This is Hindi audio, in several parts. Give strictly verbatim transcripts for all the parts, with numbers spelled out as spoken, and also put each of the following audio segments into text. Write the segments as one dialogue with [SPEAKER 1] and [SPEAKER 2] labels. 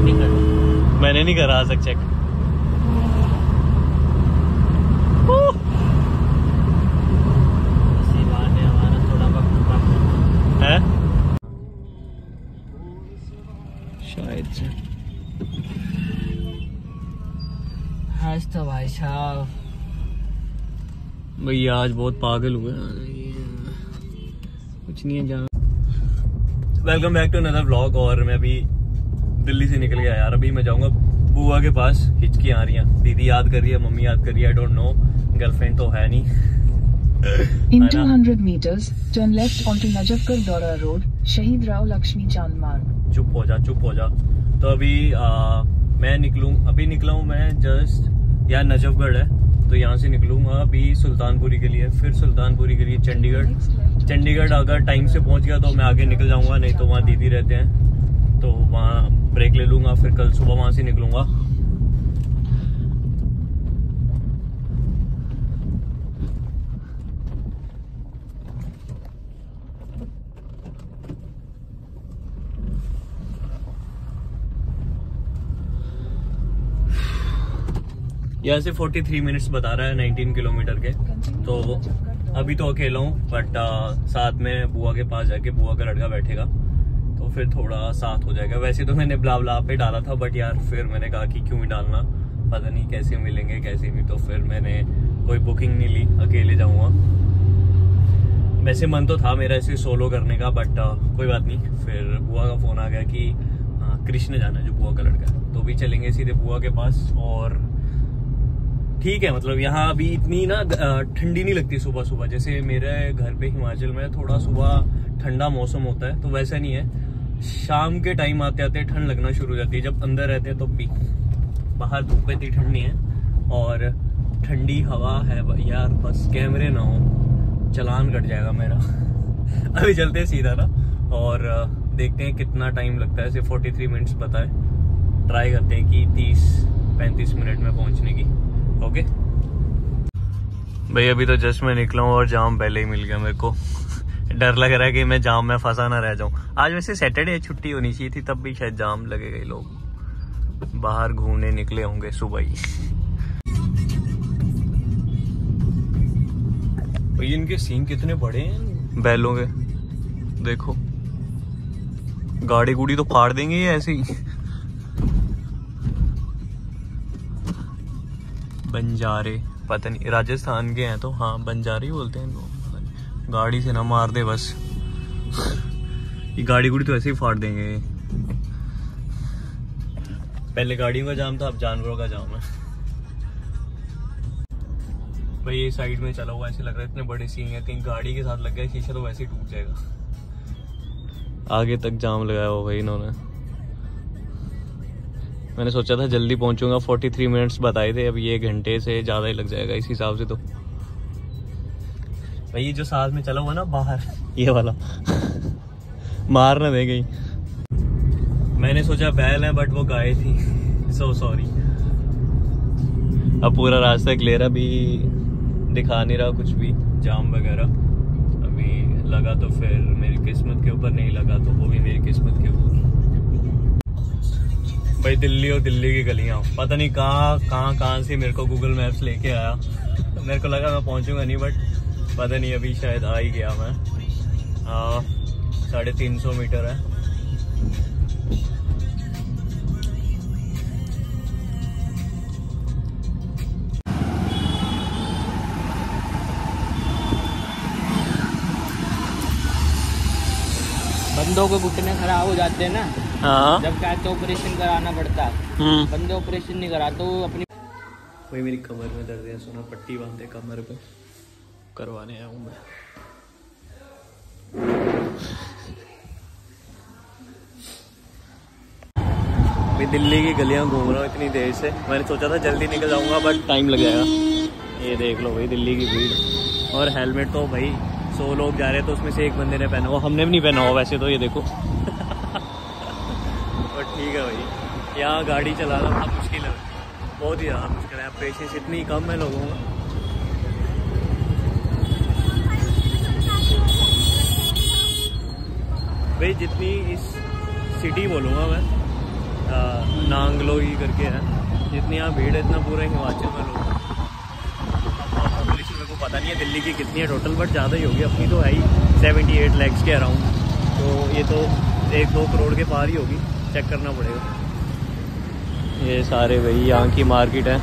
[SPEAKER 1] नहीं करा।
[SPEAKER 2] मैंने नहीं करा आज तक चेक।
[SPEAKER 1] इसी बात है हमारा थोड़ा वक्त कम
[SPEAKER 2] है शायद से।
[SPEAKER 1] आज तो भाई साहब
[SPEAKER 2] भैया आज बहुत पागल हुए कुछ नहीं है जहाँ। Welcome back to another vlog. और मैं अभी दिल्ली से निकल गया यार। अभी मैं जाऊंगा बुआ के पास। हिचकी आ रही है, दीदी याद कर रही है, मम्मी याद कर रही है, आई डोंट नो। गर्लफ्रेंड तो है नहीं।
[SPEAKER 3] In two hundred meters, turn left onto Najafgarh Dora Road, शहीद राव लक्ष्मी चांद मार्ग।
[SPEAKER 2] चुप हो जा, चुप हो जा। तो अभी आ, मैं निकलूं, अभी निकला हूँ मैं जस्ट। यार नजफगढ़ है तो यहाँ से निकलूंगा अभी सुल्तानपुरी के लिए, फिर सुल्तानपुरी के लिए चंडीगढ़। चंडीगढ़ अगर टाइम से पहुँच गया तो मैं आगे निकल जाऊंगा, नहीं तो वहाँ दीदी रहते हैं तो वहाँ ब्रेक ले लूंगा, फिर कल सुबह वहाँ से निकलूंगा। यहाँ से तैंतालीस मिनट्स बता रहा है उन्नीस किलोमीटर के। तो अभी तो अकेला हूँ, बट साथ में बुआ के पास जाके बुआ का लड़का बैठेगा तो फिर थोड़ा साथ हो जाएगा। वैसे तो मैंने ब्ला ब्ला पे डाला था, बट यार फिर मैंने कहा कि क्यों ही डालना, पता नहीं कैसे मिलेंगे कैसे नहीं। तो फिर मैंने कोई बुकिंग नहीं ली, अकेले जाऊँगा। वैसे मन तो था मेरा ऐसे सोलो करने का, बट कोई बात नहीं। फिर बुआ का फोन आ गया कि हाँ कृष्ण जाना जो बुआ का लड़का है, तो भी चलेंगे सीधे बुआ के पास। और ठीक है, मतलब यहाँ अभी इतनी ना ठंडी नहीं लगती सुबह सुबह, जैसे मेरे घर पे हिमाचल में थोड़ा सुबह ठंडा मौसम होता है, तो वैसा नहीं है। शाम के टाइम आते आते ठंड लगना शुरू हो जाती है। जब अंदर रहते हैं तो भी बाहर धूप इतनी ठंड नहीं है और ठंडी हवा है यार। बस कैमरे ना हो, चलान कट जाएगा मेरा। अभी चलते हैं सीधा ना और देखते हैं कितना टाइम लगता है। ऐसे तैंतालीस मिनट्स पता है, ट्राई करते हैं कि तीस पैंतीस मिनट में पहुंचने की। ओके भाई, अभी तो जस्ट मैं निकला हूँ और जाम पहले ही मिल गया मेरे को। डर लग रहा है कि मैं जाम में फंसा ना रह जाऊं। आज वैसे सैटरडे छुट्टी होनी चाहिए थी, तब भी शायद जाम लगेगा। ही लोग बाहर घूमने निकले होंगे सुबह ही। भाई इनके सीन कितने बड़े हैं बैलों के, देखो। गाड़ी गुड़ी तो फाड़ देंगे ये ऐसे ही। बंजारे, पता नहीं राजस्थान के हैं तो हाँ बंजारे ही बोलते हैं इनको। गाड़ी से ना मार दे बस। ये गाड़ी गुड़ी तो ऐसे ही फाड़ देंगे। पहले गाड़ियों का जाम था, अब जानवरों का जाम है। भाई ये साइड में चला हुआ ऐसे लग रहा है इतने बड़े सीन है, कहीं गाड़ी के साथ लग गया शीशा तो वैसे ही टूट जाएगा। आगे तक जाम लगाया हुआ भाई इन्होंने। मैंने सोचा था जल्दी पहुंचूंगा, तैंतालीस मिनट्स बताए थे, अब ये घंटे से ज़्यादा ही लग जाएगा इस हिसाब से। तो भाई ये जो साथ में चला हुआ ना बाहर, ये वाला मार ना दे गई। मैंने सोचा बैल है बट वो गाय थी, सो सॉरी। अब पूरा रास्ता क्लियर, अभी दिखा नहीं रहा कुछ भी जाम वगैरह। अभी लगा तो फिर मेरी किस्मत के ऊपर, नहीं लगा तो वो भी मेरी किस्मत के ऊपर। भाई दिल्ली और दिल्ली की गलियां, पता नहीं कहाँ कहाँ कहाँ से मेरे को गूगल मैप्स लेके आया। मेरे को लगा मैं पहुंचूंगा नहीं, बट पता नहीं अभी शायद आ ही गया मैं। साढ़े तीन सौ मीटर है।
[SPEAKER 1] बंदों के घुटने खराब हो जाते हैं ना,
[SPEAKER 2] हाँ
[SPEAKER 1] जब क्या तो ऑपरेशन कराना पड़ता है। बंदे ऑपरेशन नहीं करा तो अपनी।
[SPEAKER 2] वही मेरी कमर में दर्द है, सुना पट्टी बांधे कमर पे, करवाने आया हूँ मैं। मैं दिल्ली की गलियां घूम रहा हूँ इतनी देर से। मैंने सोचा था जल्दी निकल जाऊंगा बट टाइम लग जाएगा। ये देख लो भाई दिल्ली की भीड़। और हेलमेट तो भाई सौ लोग जा रहे हैं तो उसमें से एक बंदे ने पहना हुआ, हमने भी नहीं पहना हुआ वैसे तो। ये देखो और ठीक है भाई, यहाँ गाड़ी चलाना बहुत मुश्किल है, बहुत ही ज़्यादा मुश्किल है। पेशेंस इतनी कम है लोगों में। भाई जितनी इस सिटी बोलूँगा मैं, नांगलोई करके है। जितनी यहाँ भीड़ है इतना पूरा हिमाचल में लोग। पॉपुलेशन मेरे को पता नहीं है दिल्ली की कितनी है टोटल, बट ज़्यादा ही होगी। अपनी तो है ही सेवेंटी एट लैक्स के अराउंड, तो ये तो एक दो करोड़ के पार ही होगी, चेक करना पड़ेगा। ये सारे वही यहाँ की मार्केट है,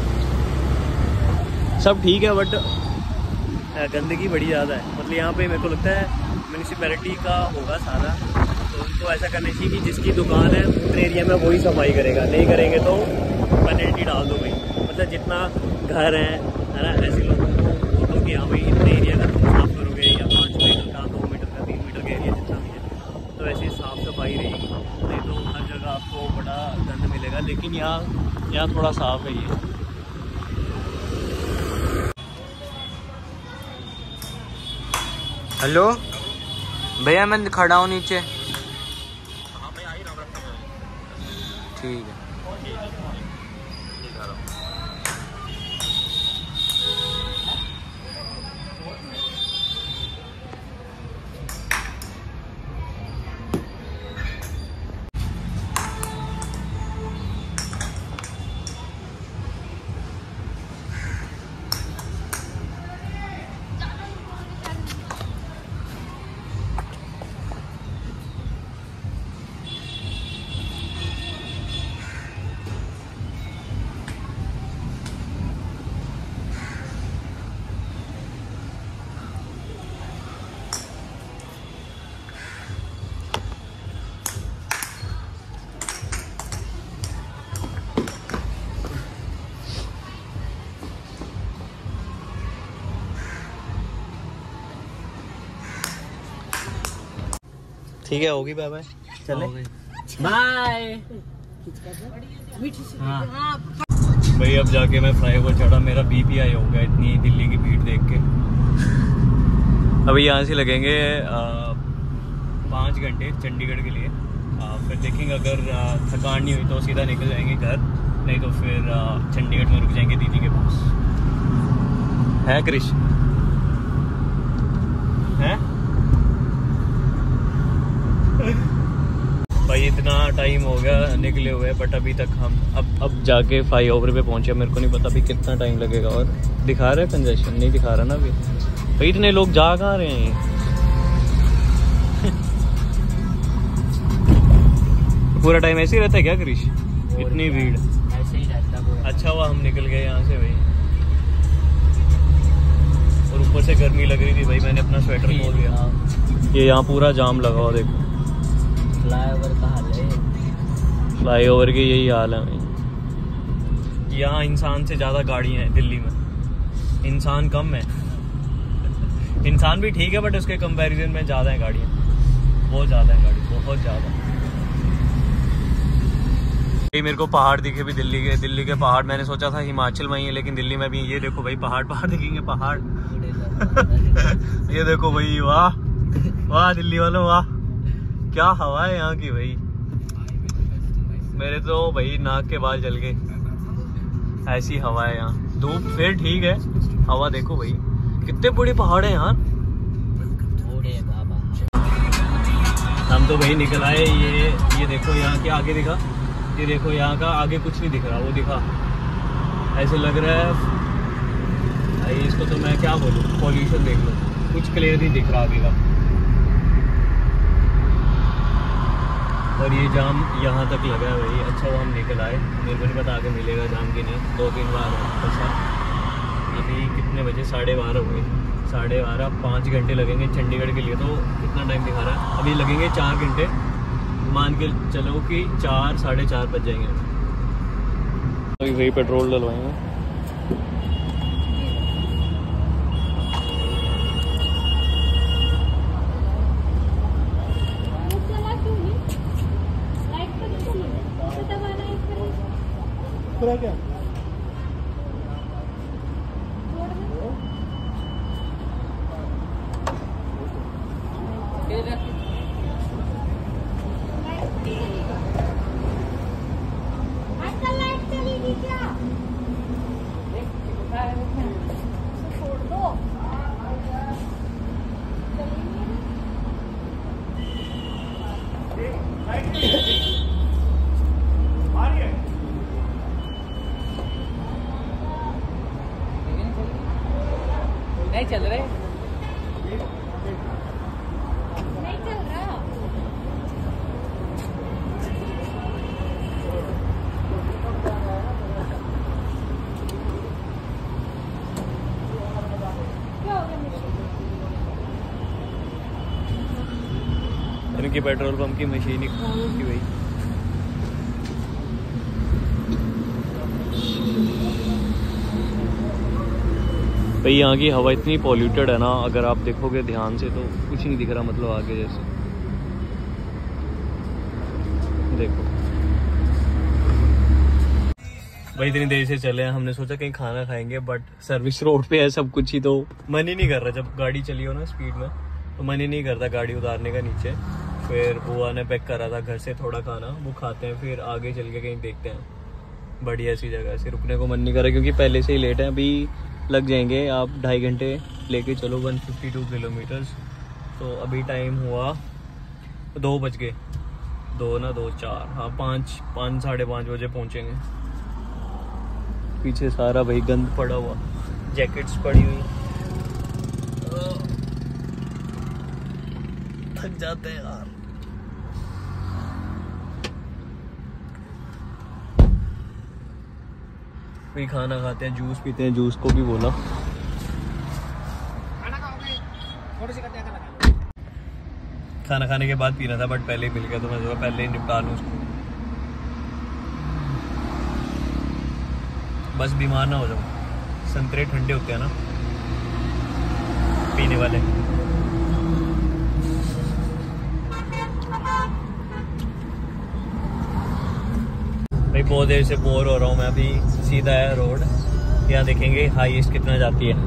[SPEAKER 2] सब ठीक है बट गंदगी बड़ी ज़्यादा है। मतलब यहाँ पे मेरे को लगता है म्यूनिसिपैलिटी का होगा सारा, तो उनको ऐसा करना चाहिए कि जिसकी दुकान है उतने एरिया में वही सफाई करेगा, नहीं करेंगे तो पेनल्टी डाल दो भाई। मतलब जितना घर है है ना, ऐसे लोगों को बोलो कि हाँ भाई इतने एरिया का तुम साफ करोगे, या पाँच मीटर का, दो मीटर का, तीन मीटर का एरिया जितना भी है, तो ऐसे साफ सफाई रहेगी। नहीं तो हर जगह आपको बड़ा गंद मिलेगा। लेकिन यहाँ यहाँ थोड़ा साफ है ये।
[SPEAKER 1] हेलो भैया, मैं खड़ा हूँ नीचे। ठीक है।
[SPEAKER 2] ठीक है, होगी। बाय बाय, चले
[SPEAKER 1] बाय।
[SPEAKER 2] भाई अब जाके मैं फ्लाईओवर चढ़ा, मेरा बीपी हाई हो गया इतनी दिल्ली की भीड़ देख के। अभी यहाँ से लगेंगे पाँच घंटे चंडीगढ़ के लिए। आ, फिर देखेंगे, अगर आ, थकान नहीं हुई तो सीधा निकल जाएंगे घर, नहीं तो फिर आ, चंडीगढ़ में रुक जाएंगे दीदी के पास। है क्रिश? है भाई इतना टाइम हो गया निकले हुए, बट अभी तक हम अब अब जाके फ्लाई ओवर पे पहुंचे। मेरे को नहीं पता अभी कितना टाइम लगेगा। और दिखा रहा है कंजेशन? नहीं दिखा रहा ना अभी। भाई इतने लोग जा कहाँ रहे हैं? पूरा टाइम ऐसे ही रहता है क्या क्रिश? इतनी भीड़
[SPEAKER 1] ऐसे ही रहता।
[SPEAKER 2] अच्छा हुआ हम निकल गए यहाँ से भाई। और ऊपर से गर्मी लग रही थी भाई, मैंने अपना स्वेटर खोल लिया। ये यहाँ पूरा जाम लगा हुआ देखो।
[SPEAKER 1] फ्लाईओवर का हाल है,
[SPEAKER 2] फ्लाईओवर की यही हाल है भाई। यहाँ इंसान से ज्यादा गाड़ियाँ हैं दिल्ली में। इंसान कम है, इंसान भी ठीक है बट उसके कंपैरिजन में ज्यादा है गाड़ियाँ, बहुत ज्यादा है गाड़ी, बहुत ज्यादा। मेरे को पहाड़ दिखे भी दिल्ली के, दिल्ली के पहाड़। मैंने सोचा था हिमाचल में ही है, लेकिन दिल्ली में भी ये देखो भाई पहाड़ पहाड़ दिखेंगे, पहाड़। ये देखो भाई, वाह वाह दिल्ली वालों, वाह क्या हवा है यहाँ की भाई। मेरे तो भाई नाक के बाल जल गए, ऐसी हवा है यहाँ। धूप फिर ठीक है, हवा देखो भाई, कितने बड़े पहाड़ है यहाँ। हम तो भाई निकल आए। ये ये देखो यहाँ के आगे दिखा, ये देखो यहाँ का आगे कुछ नहीं दिख रहा, वो दिखा। ऐसे लग रहा है भाई, इसको तो मैं क्या बोलूँ, पॉल्यूशन देख लो, कुछ क्लियर नहीं दिख रहा आगे का। और ये जाम यहाँ तक लगा है भाई। अच्छा वो हम निकल आए, मेरे को नहीं पता आगे मिलेगा जाम की नहीं। दो तीन बार ऐसा। अभी कितने बजे? साढ़े बारह हुए, साढ़े बारह। पाँच घंटे लगेंगे चंडीगढ़ के लिए, तो कितना टाइम दिखा रहा है? अभी लगेंगे चार घंटे, मान के चलो कि चार साढ़े चार बज जाएंगे। अभी वही पेट्रोल डलवाएंगे। क्या
[SPEAKER 1] चल रहे
[SPEAKER 4] नहीं चल रहा। क्या हो गया
[SPEAKER 2] इनकी पेट्रोल पंप की मशीन ही की भाई। भाई यहाँ की हवा इतनी पॉल्यूटेड है ना, अगर आप देखोगे ध्यान से तो कुछ नहीं दिख रहा, मतलब आगे जैसे देखो। भाई इतनी देर से चले हैं, हमने सोचा कहीं खाना खाएंगे बट सर्विस रोड पे है सब कुछ ही, तो मन ही नहीं कर रहा। जब गाड़ी चली हो ना स्पीड में तो मन ही नहीं करता गाड़ी उतारने का नीचे। फिर बुआ ने पैक करा था घर से थोड़ा खाना, वो खाते हैं फिर आगे चल के कहीं देखते हैं बढ़िया सी जगह। ऐसे रुकने को मन नहीं कर रहा क्योंकि पहले से ही लेट है, अभी लग जाएंगे आप ढाई घंटे लेके चलो एक सौ बावन किलोमीटर्स। तो अभी टाइम हुआ दो बज गए, दो ना दो चार, हाँ पाँच पाँच साढ़े पाँच बजे पहुँचेंगे। पीछे सारा भाई गंद पड़ा हुआ, जैकेट्स पड़ी हुई, थक जाते हैं यार। वही खाना खाते हैं, जूस पीते हैं, जूस को भी बोला। खाना खाने के बाद पीना था बट पहले ही मिल गया तो मैं सोचा पहले ही निपटा लूँ उसको, बस बीमार ना हो जाऊँ। संतरे ठंडे होते हैं ना पीने वाले। भाई बहुत देर से बोर हो रहा हूँ मैं, अभी सीधा है रोड, यहाँ देखेंगे हाईएस्ट कितना जाती है।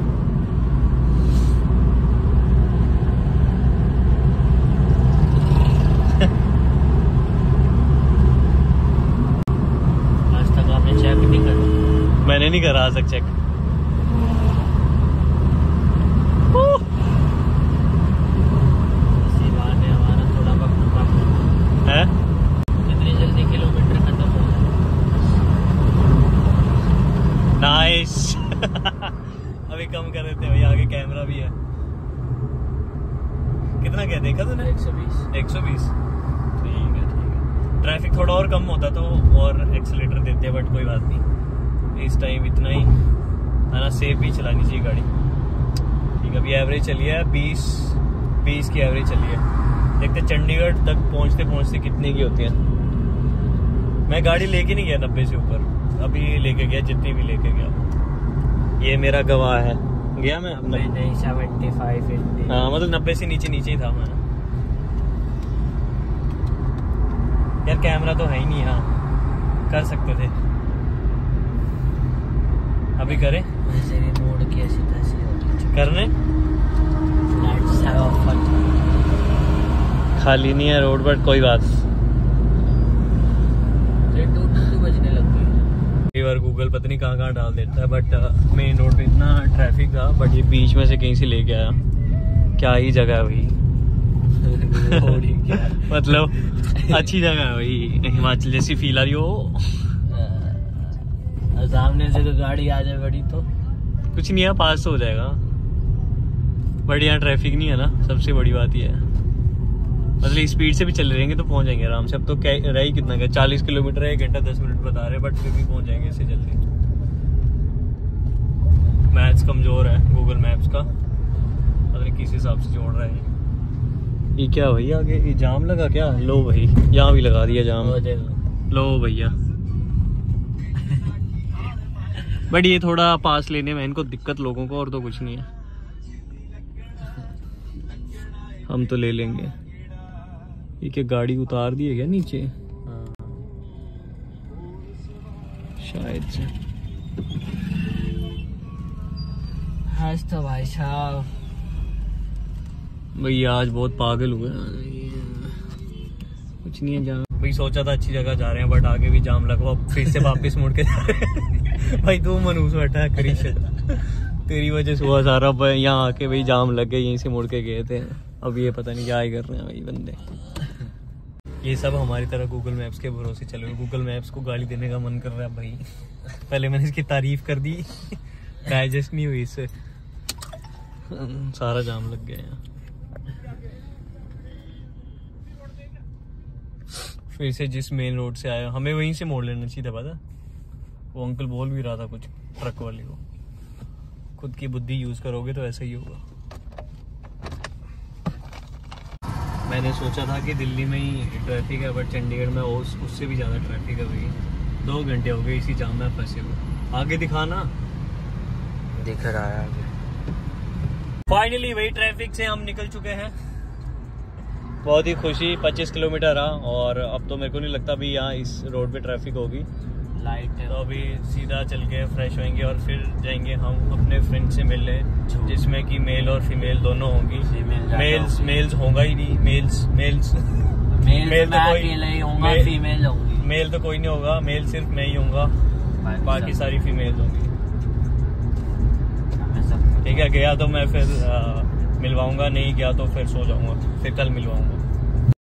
[SPEAKER 1] आज तक आपने चेक नहीं करा?
[SPEAKER 2] मैंने नहीं करा आज तक चेक।
[SPEAKER 1] इसी बहाने हमारा थोड़ा वक्त कम
[SPEAKER 2] है।
[SPEAKER 1] कितनी जल्दी किलोमीटर खत्म हो जाए।
[SPEAKER 2] नाइस। अभी कम कर देते हैं भाई, आगे कैमरा भी है। कितना क्या देखा तूने?
[SPEAKER 1] एक सौ बीस।
[SPEAKER 2] एक सौ बीस। ठीक है ठीक है। ट्रैफिक थोड़ा और कम होता तो और एक्सीलेटर देते बट कोई बात नहीं, इस टाइम इतना ही है ना, सेफ भी चलानी चाहिए गाड़ी। ठीक है, अभी एवरेज चली है बीस बीस की एवरेज चली है। देखते चंडीगढ़ तक पहुंचते पहुंचते कितने की होती है। मैं गाड़ी लेके नहीं गया नब्बे से ऊपर, अभी लेके गया जितनी भी लेके गया। ये मेरा गवाह है, गया मैं
[SPEAKER 1] नहीं नहीं सेवेंटी फाइव एट्टी।
[SPEAKER 2] हाँ मतलब नब्बे से नीचे नीचे ही था मैं। यार कैमरा तो है ही नहीं, हाँ कर सकते थे, अभी करें
[SPEAKER 1] वैसे भी मोड़ की ऐसी तैसी होती
[SPEAKER 2] करने।
[SPEAKER 1] लाइट्स है ऑफ,
[SPEAKER 2] खाली नहीं है रोड बट कोई बात।
[SPEAKER 1] ये टू टू बजने लग गई।
[SPEAKER 2] कई बार गूगल पता नहीं कहाँ कहाँ डाल देता है बट मेन रोड पे इतना ट्रैफिक था बट ये बीच में से कहीं से लेके आया। क्या ही जगह है भाई। मतलब अच्छी जगह है भाई, हिमाचल जैसी फील आ रही हो।
[SPEAKER 1] सामने से तो गाड़ी आ जाए बड़ी तो
[SPEAKER 2] कुछ नहीं है, पास तो हो जाएगा बट यहाँ ट्रैफिक नहीं है ना, सबसे बड़ी बात ये है। मतलब स्पीड से भी चले रहेंगे तो पहुंच जाएंगे आराम से। अब तो क्या रह ही कितना क्या, चालीस किलोमीटर है, एक घंटा दस मिनट बता रहे बट फिर भी पहुंच जाएंगे इससे जल्दी। मैथ्स कमजोर है गूगल मैप्स का, पता नहीं किस हिसाब से जोड़ रहा है। ये क्या भाई आगे ये जाम लगा क्या? लो भाई यहाँ भी लगा दिया जाम।
[SPEAKER 1] हो जाएगा।
[SPEAKER 2] लो भैया। बट ये थोड़ा पास लेने में इनको दिक्कत लोगों को, और तो कुछ नहीं है, हम तो ले लेंगे। ये क्या गाड़ी उतार दी है क्या नीचे? शायद से।
[SPEAKER 1] आज तो भाई साहब
[SPEAKER 2] भैया आज बहुत पागल हुए। कुछ नहीं है जाम भाई, सोचा था अच्छी जगह जा रहे हैं बट आगे भी जाम लगा, अब फिर से वापस मुड़ के जा रहे हैं। भाई तू मनूस बैठा है करीश, तेरी वजह से हुआ सारा। यहाँ आके भाई जाम लग गए, यहीं से मुड़ के गए थे, अब ये पता नहीं क्या ही कर रहे हैं भाई बंदे। ये सब हमारी तरह गूगल मैप्स के भरोसे चले हुए। गूगल मैप्स को गाली देने का मन कर रहा है भाई। पहले मैंने इसकी तारीफ कर दी, डाइजेस्ट नहीं हुई इससे। सारा जाम लग गया यहाँ। फिर से जिस मेन रोड से आया हमें वहीं से मोड़ लेना चाहिए था, पता? वो अंकल बोल भी रहा था कुछ ट्रक वाले को, खुद की बुद्धि यूज करोगे तो ऐसा ही होगा। मैंने सोचा था कि दिल्ली में ही ट्रैफिक है, बट चंडीगढ़ में उस उससे भी ज़्यादा ट्रैफिक है भाई। दो घंटे हो गए इसी जाम में फंसे हुए। आगे दिखाना
[SPEAKER 1] दिख रहा है आगे।
[SPEAKER 2] फाइनली वही ट्रैफिक से हम निकल चुके हैं। बहुत ही खुशी। पच्चीस किलोमीटर रहा और अब तो मेरे को नहीं लगता भी यहाँ इस रोड पे ट्रैफिक होगी।
[SPEAKER 1] लाइट है
[SPEAKER 2] तो अभी सीधा चल के फ्रेश होएंगे और फिर जाएंगे हम अपने फ्रेंड से मिलने, जिसमें कि मेल और फीमेल दोनों होंगी। मेल्स मेल्स होगा ही नहीं, मेल्स मेल्स
[SPEAKER 1] मेल,
[SPEAKER 2] मेल तो कोई
[SPEAKER 1] अकेला ही होऊंगा,
[SPEAKER 2] मेल-
[SPEAKER 1] फीमेल होंगी।
[SPEAKER 2] मेल तो कोई नहीं होगा, मेल सिर्फ मैं ही होऊंगा, बाकी सारी फीमेल होंगी।
[SPEAKER 1] हमें सब
[SPEAKER 2] ठीक है, गया तो मैं फिर आ, मिलवाऊंगा, नहीं गया तो फिर सो जाऊंगा, फिर कल मिलवाऊंगा।